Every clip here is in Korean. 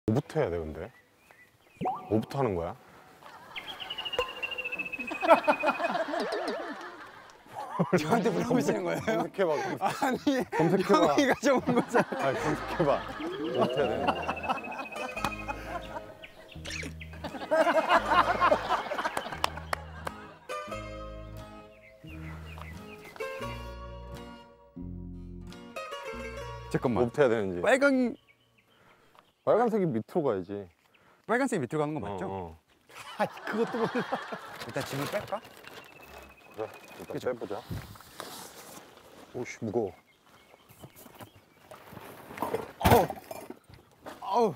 뭐부터 해야 돼 근데? 뭐부터 하는 거야? 저한테 물어보시는 거예요? 검색해봐. 아니, 검색해봐. 형이가 적은 거잖아. 아니 검색해봐. 뭐부터 해야 되는데? 잠깐만. 뭐부터 해야 되는지. 빨간색이 밑으로 가야지. 빨간색 밑으로 가는 거 맞죠? 어. 그것도 몰라. 일단 짐을 뺄까? 그래, 일단 그쵸? 빼보자. 오씨 무거워. 어우,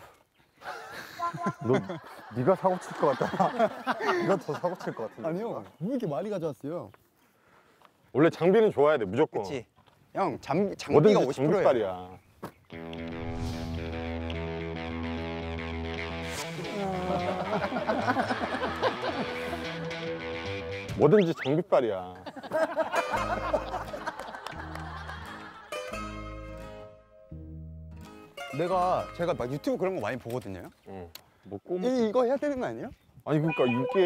네가 사고 칠 것 같다. 네가 더 사고 칠 것 같은데. 아니요. 왜 이렇게 많이 가져왔어요? 원래 장비는 좋아야 돼 무조건. 그치. 형, 장비가 뭐든지 50%야. 장비빨이야. 뭐든지 장비빨이야. 제가 막 유튜브 그런 거 많이 보거든요. 응. 뭐 꼬무. 이거 해야 되는 거 아니에요? 아니 그러니까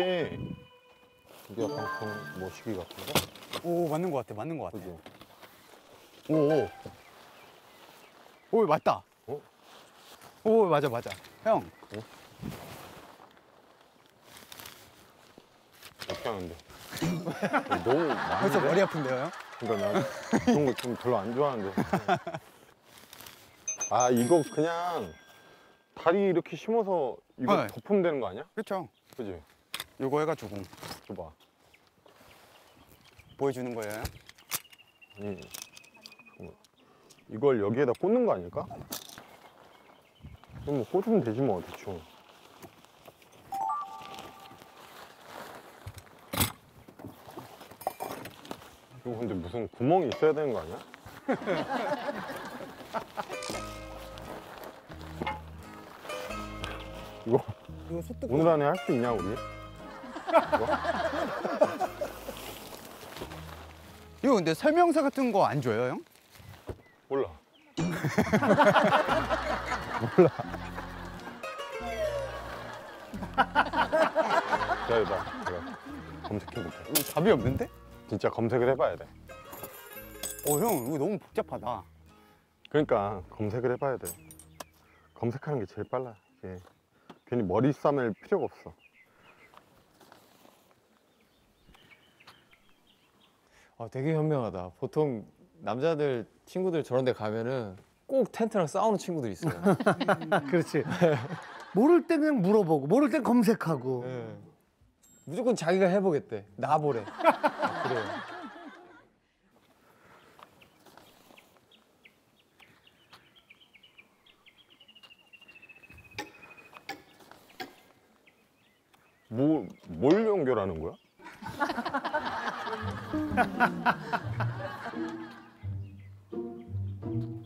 이게 약간 그런 뭐 시기 같은데? 오, 맞는 거 같아, 맞는 거 같아. 그지? 오, 오, 맞다. 어? 오, 맞아. 형, 어떻게 하는데? 너무 많은데? 벌써 머리 아픈데요, 형? 그러니까 나 그런 거 좀 별로 안 좋아하는데. 아 이거 그냥 다리 이렇게 심어서 이거 네. 덮으면 되는 거 아니야? 그렇죠. 그지? 요거 해가지고 줘봐. 보여주는 거예요. 이걸 여기에다 꽂는 거 아닐까? 그럼 뭐 꽂으면 되지 뭐 대충. 이거 근데 무슨 구멍이 있어야 되는 거 아니야? 이거 이거 소뚜껑. 오늘 안에 할 수 있냐 우리? 이거 근데 설명서 같은 거 안 줘요, 형? 몰라. 기다려봐. 제가 검색해볼게. 이거 답이 없는데? 진짜 검색을 해봐야 돼. 형, 이거 너무 복잡하다. 그러니까 검색을 해봐야 돼. 검색하는 게 제일 빨라. 이게 괜히 머리 싸맬 필요가 없어. 되게 현명하다. 보통 남자들 친구들 저런 데 가면은 꼭 텐트랑 싸우는 친구들이 있어요. 그렇지. 모를 때 그냥 물어보고, 모를 땐 검색하고. 네. 무조건 자기가 해보겠대. 나보래. 그래요. 뭘 연결하는 거야?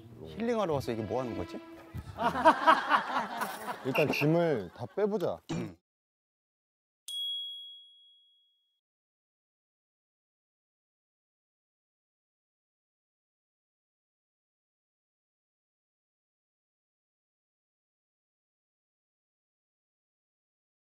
힐링하러 와서 이게 뭐 하는 거지? 일단 짐을 다 빼보자. 응.